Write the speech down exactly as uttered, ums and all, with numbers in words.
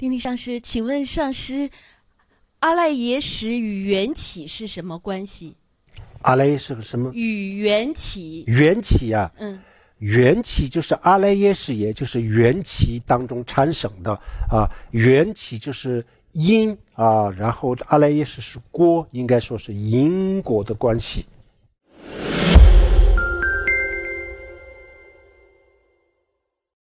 丁力上师，请问上师，阿赖耶识与缘起是什么关系？ 阿赖耶是个什么？ 与缘起。 缘起啊， 嗯， 缘起就是阿赖耶识，也就是缘起当中产生的啊。缘起就是因啊，然后阿赖耶识是果，应该说是因果的关系。